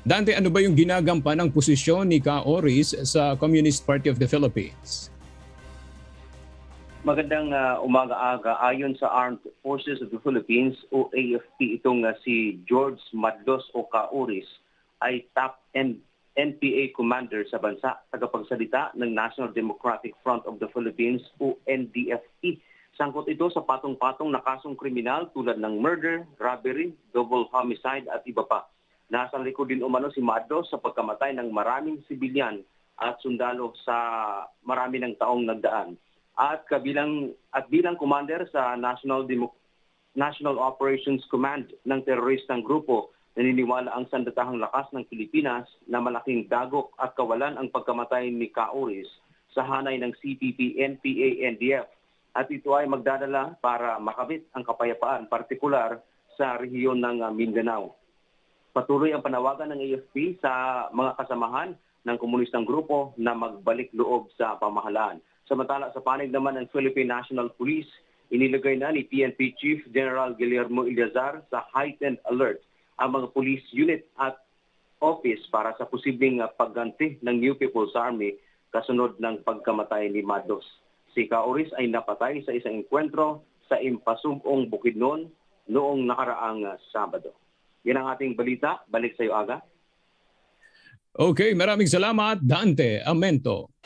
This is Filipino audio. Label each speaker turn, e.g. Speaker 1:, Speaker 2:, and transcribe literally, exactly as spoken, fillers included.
Speaker 1: Dante, ano ba yung ginagampanang posisyon ni Ka Oris sa Communist Party of the Philippines?
Speaker 2: Magandang uh, umaga-aga. Ayon sa Armed Forces of the Philippines o A F P, itong uh, si George Madlos o Ka Oris ay top N P A commander sa bansa, tagapagsalita ng National Democratic Front of the Philippines o N D F P. Sangkot ito sa patong-patong na kasong kriminal tulad ng murder, robbery, double homicide at iba pa. Nasa likod din umano si Madlos sa pagkamatay ng maraming sibilyan at sundalo sa marami ng taong nagdaan. At kabilang at bilang commander sa National Demo- National Operations Command ng teroristang grupo, naniniwala ang sandatahang lakas ng Pilipinas na malaking dagok at kawalan ang pagkamatay ni Ka Oris sa hanay ng C P P, N P A, N D F. At ito ay magdadala para makamit ang kapayapaan, partikular sa rehiyon ng Mindanao. Patuloy ang panawagan ng A F P sa mga kasamahan ng komunistang grupo na magbalik loob sa pamahalaan. Samantala sa panig naman ng Philippine National Police, inilagay na ni P N P Chief General Guillermo Ilazar sa heightened alert ang mga police unit at office para sa posibleng pagganti ng New People's Army kasunod ng pagkamatay ni Madlos. Si Ka Oris ay napatay sa isang enkwentro sa Impasumpong Bukidnon noong nakaraang Sabado. Yan ang ating balita. Balik sa iyo, Aga.
Speaker 1: Okay, maraming salamat, Dante Amento.